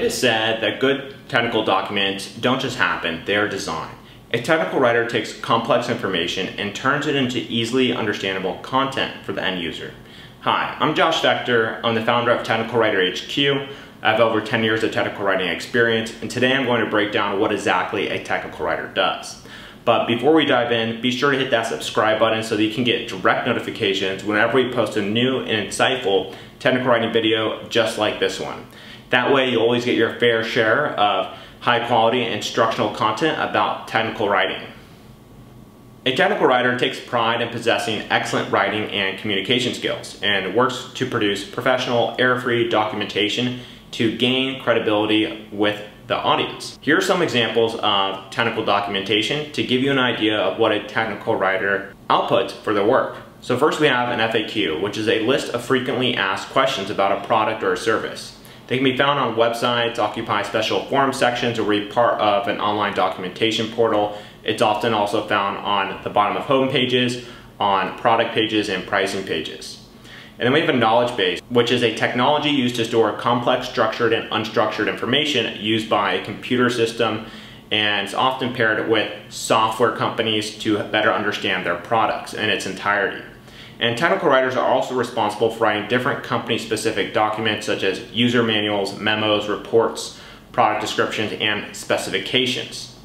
is said that good technical documents don't just happen, they are designed. A technical writer takes complex information and turns it into easily understandable content for the end user. Hi, I'm Josh Vector. I'm the founder of Technical Writer HQ. I have over 10 years of technical writing experience, and today I'm going to break down what exactly a technical writer does. But before we dive in, be sure to hit that subscribe button so that you can get direct notifications whenever we post a new and insightful technical writing video just like this one. That way you'll always get your fair share of high quality instructional content about technical writing. A technical writer takes pride in possessing excellent writing and communication skills and works to produce professional, error-free documentation to gain credibility with the audience. Here are some examples of technical documentation to give you an idea of what a technical writer outputs for their work. So first we have an FAQ, which is a list of frequently asked questions about a product or a service. They can be found on websites, occupy special forum sections, or be part of an online documentation portal. It's often also found on the bottom of home pages, on product pages, and pricing pages. And then we have a knowledge base, which is a technology used to store complex structured and unstructured information used by a computer system, and it's often paired with software companies to better understand their products in its entirety. And technical writers are also responsible for writing different company-specific documents such as user manuals, memos, reports, product descriptions, and specifications.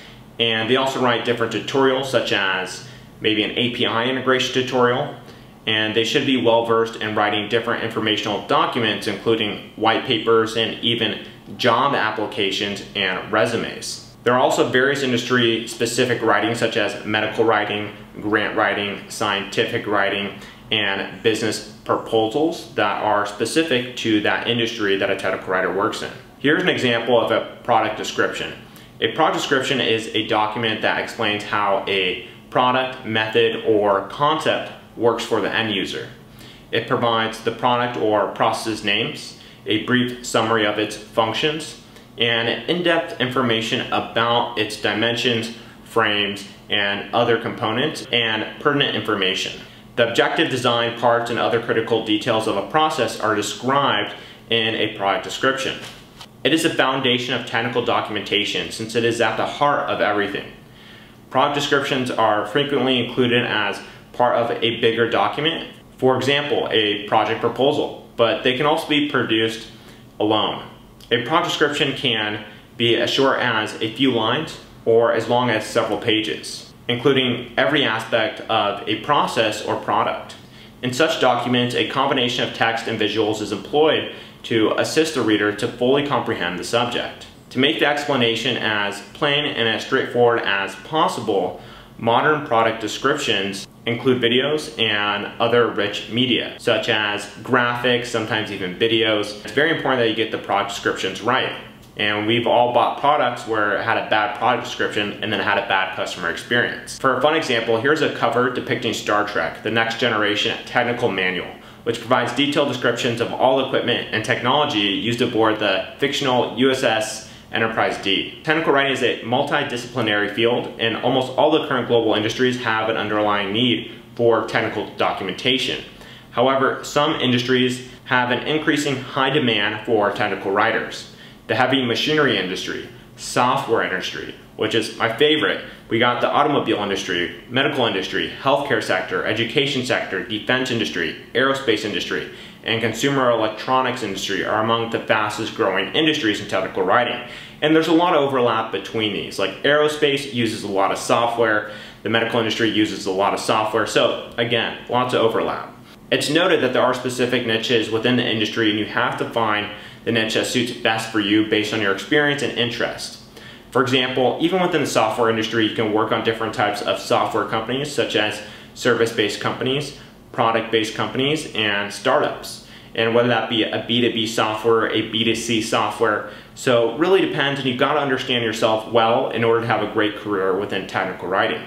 And they also write different tutorials such as maybe an API integration tutorial, and they should be well versed in writing different informational documents including white papers and even job applications and resumes. There are also various industry specific writing such as medical writing, grant writing, scientific writing, and business proposals that are specific to that industry that a technical writer works in. Here's an example of a product description. A product description is a document that explains how a product, method, or concept works for the end user. It provides the product or process names, a brief summary of its functions, and in-depth information about its dimensions, frames, and other components, and pertinent information. The objective, design, parts, and other critical details of a process are described in a product description. It is the foundation of technical documentation since it is at the heart of everything. Product descriptions are frequently included as part of a bigger document, for example, a project proposal, but they can also be produced alone. A product description can be as short as a few lines or as long as several pages, including every aspect of a process or product. In such documents, a combination of text and visuals is employed to assist the reader to fully comprehend the subject. To make the explanation as plain and as straightforward as possible, modern product descriptions include videos and other rich media, such as graphics, sometimes even videos. It's very important that you get the product descriptions right. And we've all bought products where it had a bad product description and then it had a bad customer experience. For a fun example, here's a cover depicting Star Trek: The Next Generation Technical Manual, which provides detailed descriptions of all equipment and technology used aboard the fictional USS Enterprise D. Technical writing is a multidisciplinary field, and almost all the current global industries have an underlying need for technical documentation. However, some industries have an increasing high demand for technical writers. The heavy machinery industry, software industry, which is my favorite. We got the automobile industry, medical industry, healthcare sector, education sector, defense industry, aerospace industry, and consumer electronics industry are among the fastest growing industries in technical writing. And there's a lot of overlap between these. Like aerospace uses a lot of software, the medical industry uses a lot of software, so again, lots of overlap. It's noted that there are specific niches within the industry and you have to find the niche that suits best for you based on your experience and interest. For example, even within the software industry, you can work on different types of software companies such as service-based companies, product-based companies, and startups. And whether that be a B2B software, a B2C software. So it really depends, and you've got to understand yourself well in order to have a great career within technical writing.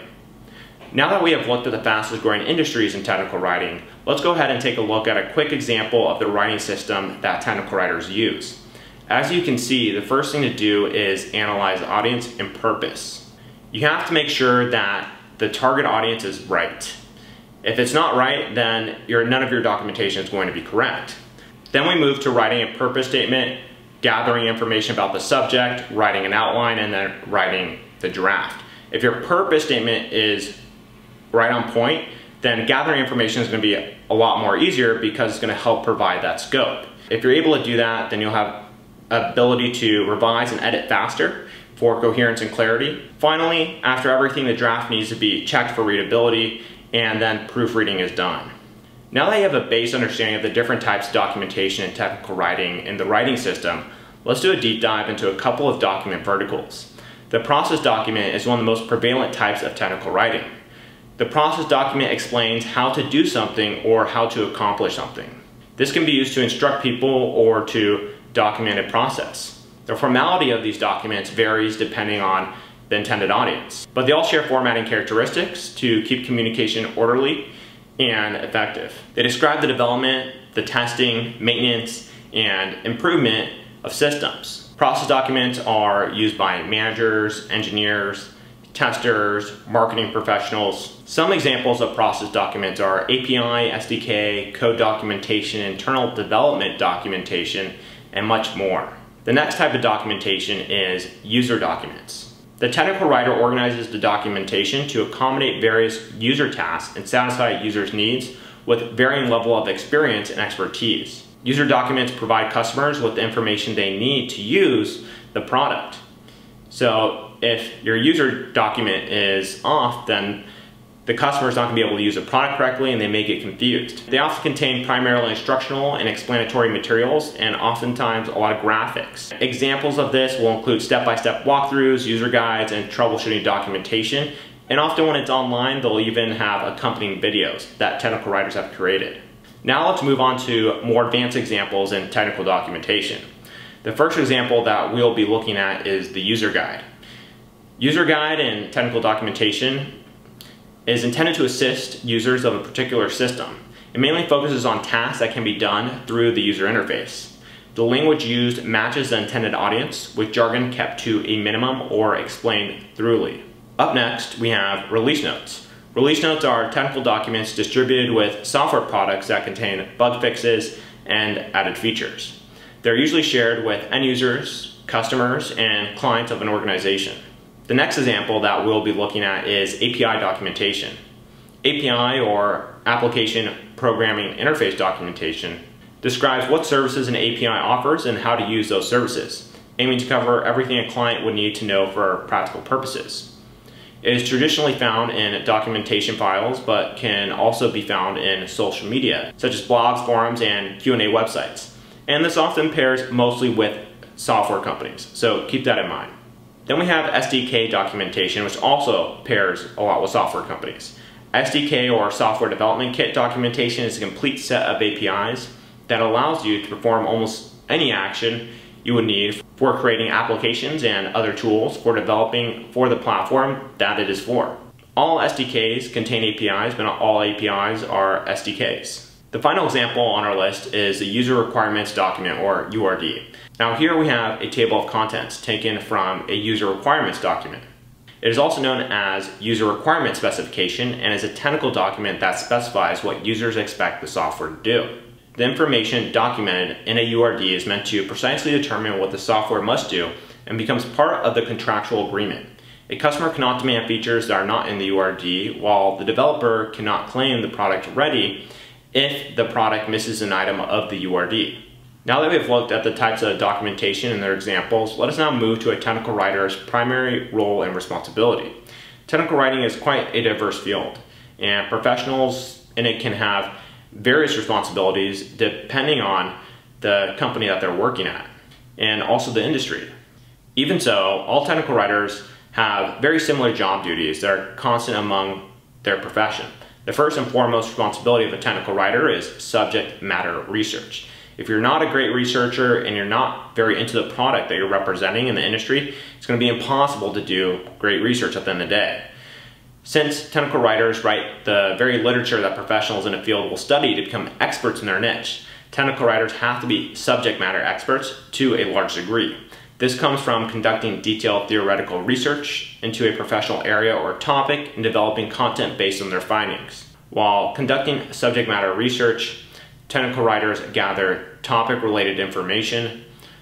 Now that we have looked at the fastest growing industries in technical writing, let's go ahead and take a look at a quick example of the writing system that technical writers use. As you can see, the first thing to do is analyze the audience and purpose. You have to make sure that the target audience is right. If it's not right, then none of your documentation is going to be correct. Then we move to writing a purpose statement gathering information about the subject, writing an outline, and then writing the draft. If your purpose statement is right on point, then gathering information is going to be a lot more easier because it's going to help provide that scope. If you're able to do that, then you'll have ability to revise and edit faster for coherence and clarity. Finally, after everything, the draft needs to be checked for readability, and then proofreading is done. Now that you have a base understanding of the different types of documentation and technical writing in the writing system, let's do a deep dive into a couple of document verticals. The process document is one of the most prevalent types of technical writing. The process document explains how to do something or how to accomplish something. This can be used to instruct people or to document a process. The formality of these documents varies depending on the intended audience, but they all share formatting characteristics to keep communication orderly and effective. They describe the development, the testing, maintenance, and improvement of systems. Process documents are used by managers, engineers, testers, marketing professionals. Some examples of process documents are API, SDK, code documentation, internal development documentation, and much more. The next type of documentation is user documents. The technical writer organizes the documentation to accommodate various user tasks and satisfy users' needs with varying level of experience and expertise. User documents provide customers with the information they need to use the product. So if your user document is off, then the customer is not going to be able to use the product correctly and they may get confused. They often contain primarily instructional and explanatory materials and oftentimes a lot of graphics. Examples of this will include step-by-step walkthroughs, user guides, and troubleshooting documentation. And often when it's online, they'll even have accompanying videos that technical writers have created. Now let's move on to more advanced examples in technical documentation. The first example that we'll be looking at is the user guide. User guide in technical documentation is intended to assist users of a particular system. It mainly focuses on tasks that can be done through the user interface. The language used matches the intended audience, with jargon kept to a minimum or explained thoroughly. Up next, we have release notes. Release notes are technical documents distributed with software products that contain bug fixes and added features. They're usually shared with end users, customers, and clients of an organization. The next example that we'll be looking at is API documentation. API, or Application Programming Interface documentation, describes what services an API offers and how to use those services, aiming to cover everything a client would need to know for practical purposes. It is traditionally found in documentation files, but can also be found in social media, such as blogs, forums, and Q&A websites. And this often pairs mostly with software companies, so keep that in mind. Then we have SDK documentation, which also pairs a lot with software companies. SDK, or Software Development Kit documentation, is a complete set of APIs that allows you to perform almost any action you would need for creating applications and other tools for developing for the platform that it is for. All SDKs contain APIs, but not all APIs are SDKs. The final example on our list is the User Requirements Document, or URD. Now here we have a table of contents taken from a User Requirements document. It is also known as User Requirement Specification and is a technical document that specifies what users expect the software to do. The information documented in a URD is meant to precisely determine what the software must do and becomes part of the contractual agreement. A customer cannot demand features that are not in the URD, while the developer cannot claim the product ready if the product misses an item of the URD. Now that we've looked at the types of documentation and their examples, let us now move to a technical writer's primary role and responsibility. Technical writing is quite a diverse field, and professionals in it can have various responsibilities depending on the company that they're working at, and also the industry. Even so, all technical writers have very similar job duties that are constant among their profession. The first and foremost responsibility of a technical writer is subject matter research. If you're not a great researcher and you're not very into the product that you're representing in the industry, it's going to be impossible to do great research at the end of the day. Since technical writers write the very literature that professionals in a field will study to become experts in their niche, technical writers have to be subject matter experts to a large degree. This comes from conducting detailed theoretical research into a professional area or topic and developing content based on their findings. While conducting subject matter research, technical writers gather topic-related information,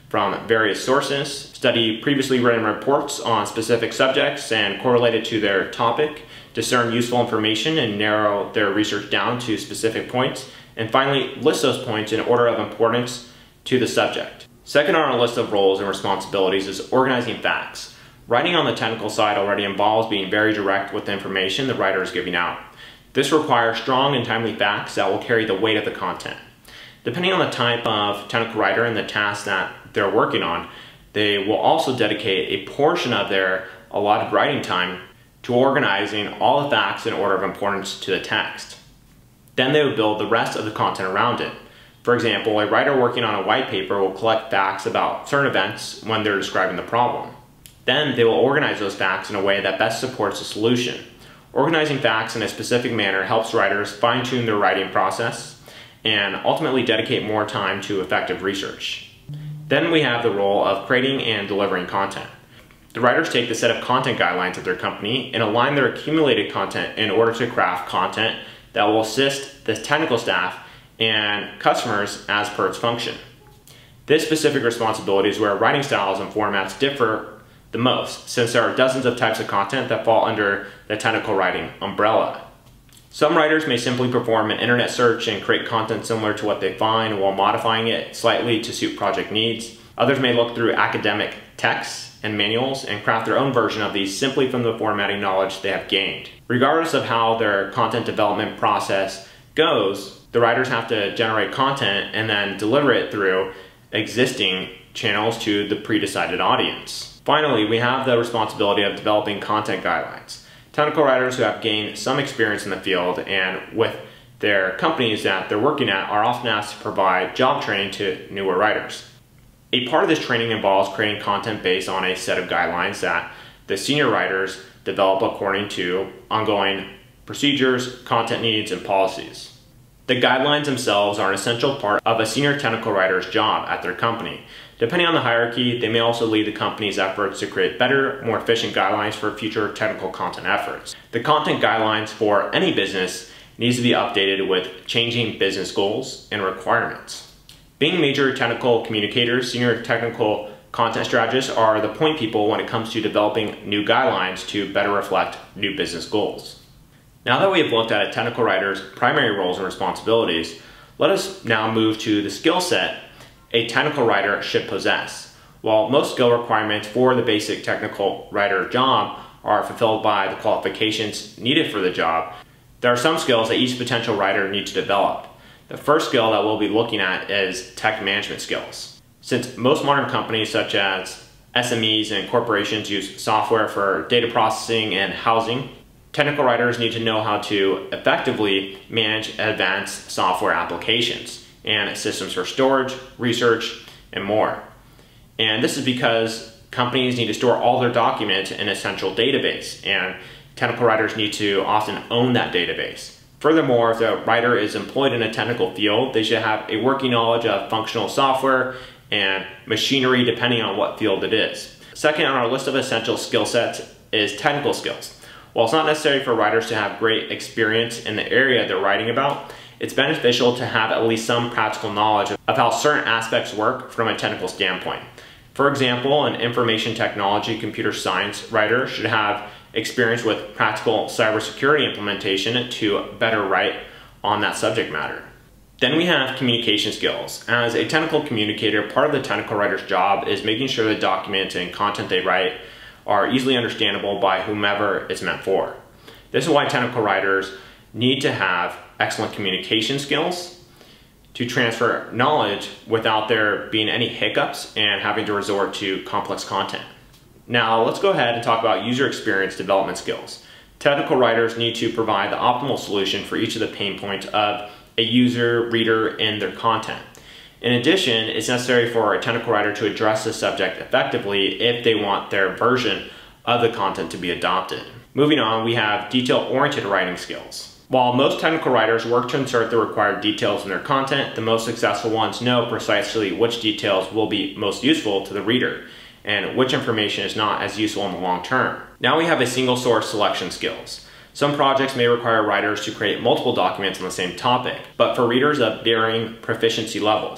from various sources, study previously written reports on specific subjects and correlate it to their topic, discern useful information and narrow their research down to specific points, and finally list those points in order of importance to the subject. Second on our list of roles and responsibilities is organizing facts. Writing on the technical side already involves being very direct with the information the writer is giving out. This requires strong and timely facts that will carry the weight of the content. Depending on the type of technical writer and the task that they're working on, they will also dedicate a portion of their allotted writing time to organizing all the facts in order of importance to the text. Then they will build the rest of the content around it. For example, a writer working on a white paper will collect facts about certain events when they're describing the problem. Then they will organize those facts in a way that best supports the solution. Organizing facts in a specific manner helps writers fine-tune their writing process and ultimately dedicate more time to effective research. Then we have the role of creating and delivering content. The writers take the set of content guidelines of their company and align their accumulated content in order to craft content that will assist the technical staff and customers as per its function. This specific responsibility is where writing styles and formats differ the most, since there are dozens of types of content that fall under the technical writing umbrella. Some writers may simply perform an internet search and create content similar to what they find while modifying it slightly to suit project needs. Others may look through academic texts and manuals and craft their own version of these simply from the formatting knowledge they have gained. Regardless of how their content development process goes, the writers have to generate content and then deliver it through existing channels to the pre-decided audience. Finally, we have the responsibility of developing content guidelines. Technical writers who have gained some experience in the field and with their companies that they're working at are often asked to provide job training to newer writers. A part of this training involves creating content based on a set of guidelines that the senior writers develop according to ongoing procedures, content needs, and policies. The guidelines themselves are an essential part of a senior technical writer's job at their company. Depending on the hierarchy, they may also lead the company's efforts to create better, more efficient guidelines for future technical content efforts. The content guidelines for any business needs to be updated with changing business goals and requirements. Being major technical communicators, senior technical content strategists are the point people when it comes to developing new guidelines to better reflect new business goals. Now that we have looked at a technical writer's primary roles and responsibilities, let us now move to the skill set a technical writer should possess. While most skill requirements for the basic technical writer job are fulfilled by the qualifications needed for the job, there are some skills that each potential writer needs to develop. The first skill that we'll be looking at is tech management skills. Since most modern companies such as SMEs and corporations use software for data processing and housing, technical writers need to know how to effectively manage advanced software applications and systems for storage, research, and more. And this is because companies need to store all their documents in a central database, and technical writers need to often own that database. Furthermore, if the writer is employed in a technical field, they should have a working knowledge of functional software and machinery depending on what field it is. Second on our list of essential skill sets is technical skills. While it's not necessary for writers to have great experience in the area they're writing about, it's beneficial to have at least some practical knowledge of how certain aspects work from a technical standpoint. For example, an information technology computer science writer should have experience with practical cybersecurity implementation to better write on that subject matter. Then we have communication skills. As a technical communicator, part of the technical writer's job is making sure the documents and content they write are easily understandable by whomever it's meant for. This is why technical writers need to have excellent communication skills to transfer knowledge without there being any hiccups and having to resort to complex content. Now let's go ahead and talk about user experience development skills. Technical writers need to provide the optimal solution for each of the pain points of a user, reader, and their content. In addition, it's necessary for a technical writer to address the subject effectively if they want their version of the content to be adopted. Moving on, we have detail-oriented writing skills. While most technical writers work to insert the required details in their content, the most successful ones know precisely which details will be most useful to the reader and which information is not as useful in the long term. Now we have a single source selection skills. Some projects may require writers to create multiple documents on the same topic, but for readers of varying proficiency levels.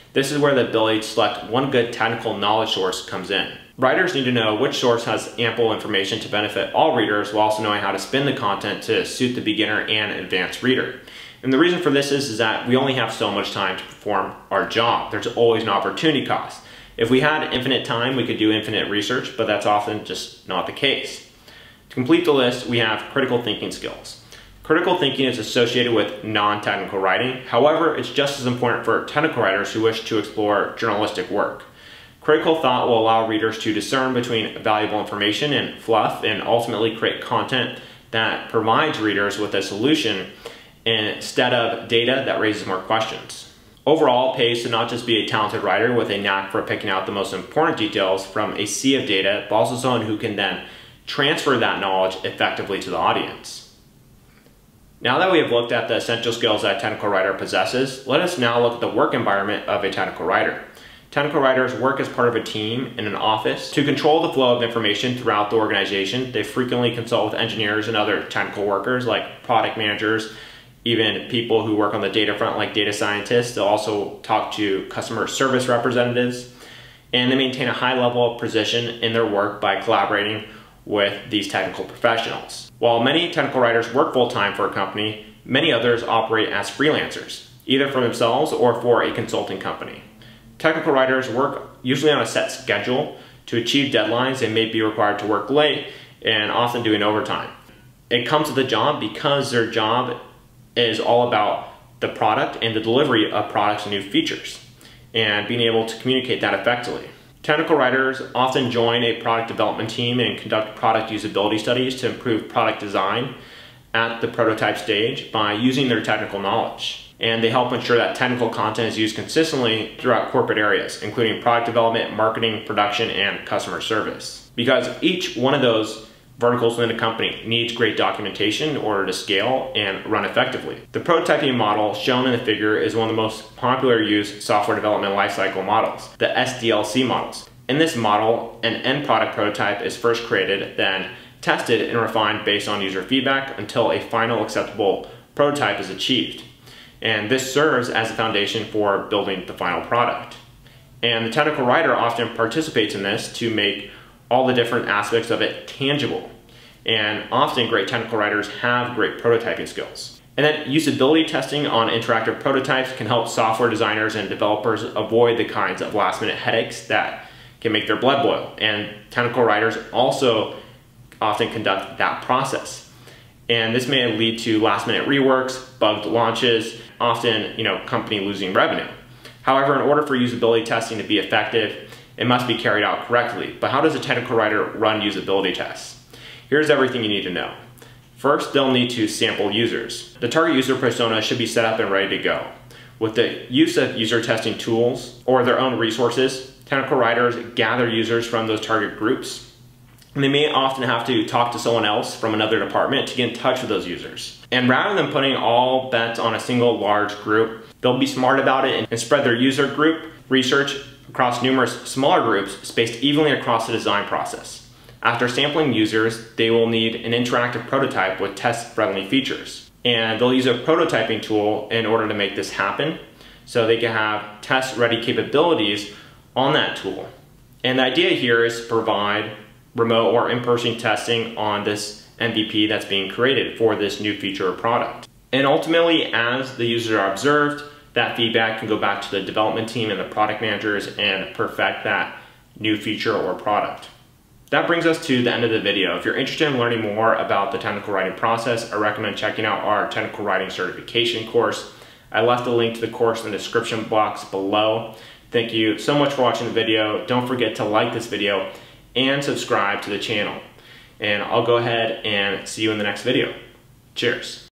This is where the ability to select one good technical knowledge source comes in. Writers need to know which source has ample information to benefit all readers while also knowing how to spin the content to suit the beginner and advanced reader. And the reason for this is that we only have so much time to perform our job. There's always an opportunity cost. If we had infinite time, we could do infinite research, but that's often just not the case. To complete the list, we have critical thinking skills. Critical thinking is associated with non-technical writing. However, it's just as important for technical writers who wish to explore journalistic work. Critical thought will allow readers to discern between valuable information and fluff and ultimately create content that provides readers with a solution instead of data that raises more questions. Overall, it pays to not just be a talented writer with a knack for picking out the most important details from a sea of data, but also someone who can then transfer that knowledge effectively to the audience. Now that we have looked at the essential skills that a technical writer possesses, let us now look at the work environment of a technical writer. Technical writers work as part of a team in an office. To control the flow of information throughout the organization, they frequently consult with engineers and other technical workers like product managers, even people who work on the data front like data scientists. They'll also talk to customer service representatives, and they maintain a high level of precision in their work by collaborating with these technical professionals. While many technical writers work full-time for a company, many others operate as freelancers, either for themselves or for a consulting company. Technical writers work usually on a set schedule. To achieve deadlines, they may be required to work late and often doing overtime. It comes with the job because their job is all about the product and the delivery of products and new features and being able to communicate that effectively. Technical writers often join a product development team and conduct product usability studies to improve product design at the prototype stage by using their technical knowledge. And they help ensure that technical content is used consistently throughout corporate areas, including product development, marketing, production, and customer service. Because each one of those verticals within a company needs great documentation in order to scale and run effectively. The prototyping model shown in the figure is one of the most popular used software development lifecycle models, the SDLC models. In this model, an end product prototype is first created, then tested and refined based on user feedback until a final acceptable prototype is achieved. And this serves as a foundation for building the final product. And the technical writer often participates in this to make all the different aspects of it tangible. And often great technical writers have great prototyping skills. And then usability testing on interactive prototypes can help software designers and developers avoid the kinds of last-minute headaches that can make their blood boil. And technical writers also often conduct that process. And this may lead to last-minute reworks, bugged launches, often, company losing revenue. However, in order for usability testing to be effective, it must be carried out correctly. But how does a technical writer run usability tests? Here's everything you need to know. First, they'll need to sample users. The target user persona should be set up and ready to go. With the use of user testing tools or their own resources, technical writers gather users from those target groups. And they may often have to talk to someone else from another department to get in touch with those users. And rather than putting all bets on a single large group, they'll be smart about it and spread their user group research across numerous smaller groups spaced evenly across the design process. After sampling users, they will need an interactive prototype with test-friendly features. And they'll use a prototyping tool in order to make this happen, so they can have test-ready capabilities on that tool. And the idea here is to provide remote or in-person testing on this MVP that's being created for this new feature or product. And ultimately, as the users are observed, that feedback can go back to the development team and the product managers and perfect that new feature or product. That brings us to the end of the video. If you're interested in learning more about the technical writing process, I recommend checking out our technical writing certification course. I left a link to the course in the description box below. Thank you so much for watching the video. Don't forget to like this video and subscribe to the channel. And I'll go ahead and see you in the next video. Cheers.